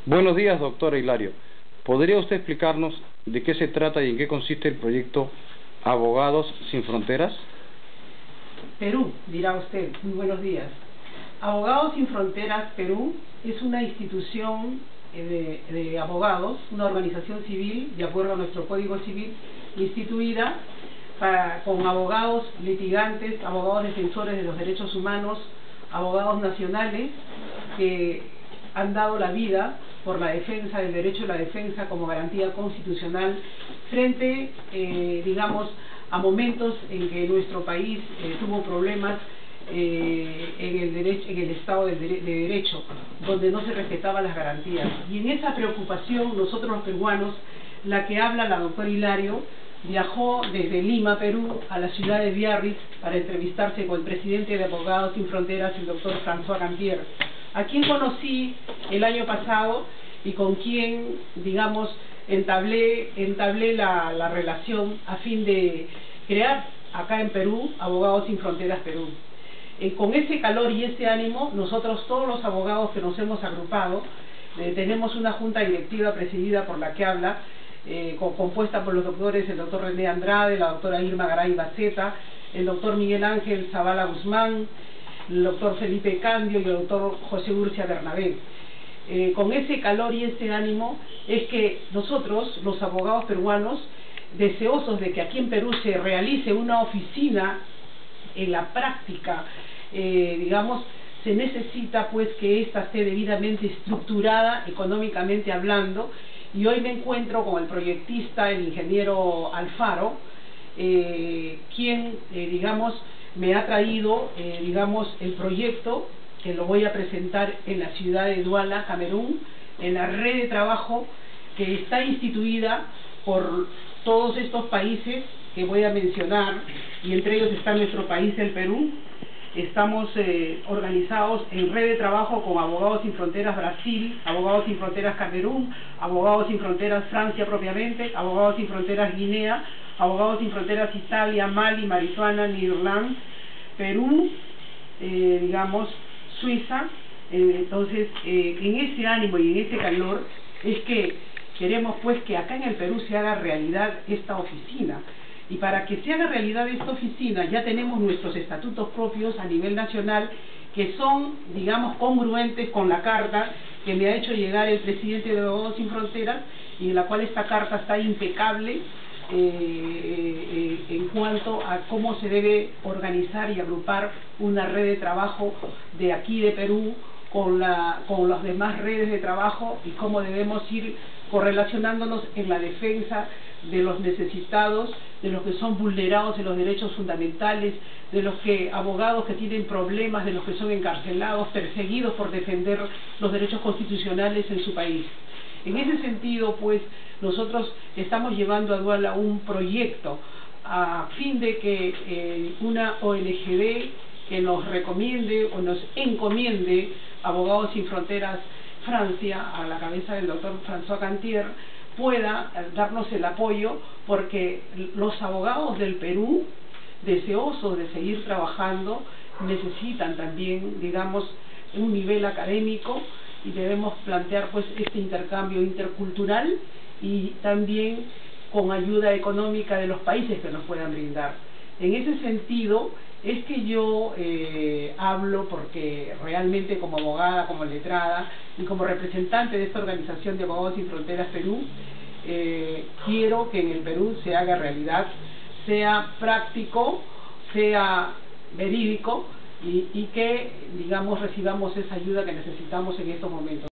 Buenos días, doctor Hilario. ¿Podría usted explicarnos de qué se trata y en qué consiste el proyecto Abogados Sin Fronteras? Perú, dirá usted. Muy buenos días. Abogados Sin Fronteras Perú es una institución de abogados, una organización civil, de acuerdo a nuestro Código Civil, instituida con abogados litigantes, abogados defensores de los derechos humanos, abogados nacionales que han dado la vida por la defensa del derecho a la defensa como garantía constitucional frente, a momentos en que nuestro país tuvo problemas en el Estado de Derecho, donde no se respetaban las garantías. Y en esa preocupación, nosotros los peruanos, la que habla la doctora Hilario, viajó desde Lima, Perú, a la ciudad de Biarritz para entrevistarse con el presidente de Abogados Sin Fronteras, el doctor François Campier, a quien conocí el año pasado y con quien, entablé la relación a fin de crear acá en Perú Abogados Sin Fronteras Perú. Con ese calor y ese ánimo, nosotros todos los abogados que nos hemos agrupado, tenemos una junta directiva presidida por la que habla, compuesta por los doctores, el doctor René Andrade, la doctora Irma Garay Baceta, el doctor Miguel Ángel Zavala Guzmán, el doctor Felipe Candio y el doctor José Urcia Bernabé. Con ese calor y ese ánimo es que nosotros, los abogados peruanos, deseosos de que aquí en Perú se realice una oficina en la práctica, se necesita pues que ésta esté debidamente estructurada económicamente hablando, y hoy me encuentro con el proyectista, el ingeniero Alfaro, quien me ha traído el proyecto, que lo voy a presentar en la ciudad de Douala, Camerún, en la red de trabajo que está instituida por todos estos países que voy a mencionar, y entre ellos está nuestro país, el Perú. Estamos organizados en red de trabajo con Abogados Sin Fronteras Brasil, Abogados Sin Fronteras Camerún, Abogados Sin Fronteras Francia propiamente, Abogados Sin Fronteras Guinea, Abogados Sin Fronteras Italia, Mali, Marihuana, Irlanda, Perú, Suiza. Entonces, en ese ánimo y en ese calor es que queremos pues que acá en el Perú se haga realidad esta oficina. Y para que se haga realidad esta oficina ya tenemos nuestros estatutos propios a nivel nacional, que son, congruentes con la carta que me ha hecho llegar el presidente de Abogados Sin Fronteras, y en la cual esta carta está impecable en cuanto a cómo se debe organizar y agrupar una red de trabajo de aquí de Perú con las demás redes de trabajo, y cómo debemos ir correlacionándonos en la defensa de los necesitados, de los que son vulnerados en los derechos fundamentales, de los abogados que tienen problemas, de los que son encarcelados, perseguidos por defender los derechos constitucionales en su país. En ese sentido, pues, nosotros estamos llevando a Douala un proyecto a fin de que una ONGD que nos recomiende o nos encomiende Abogados Sin Fronteras Francia, a la cabeza del doctor François Campier, pueda darnos el apoyo, porque los abogados del Perú, deseosos de seguir trabajando, necesitan también, un nivel académico, y debemos plantear pues este intercambio intercultural, y también con ayuda económica de los países que nos puedan brindar. En ese sentido es que yo hablo, porque realmente como abogada, como letrada y como representante de esta organización de Abogados Sin Fronteras Perú, quiero que en el Perú se haga realidad, sea práctico, sea verídico, y que recibamos esa ayuda que necesitamos en estos momentos.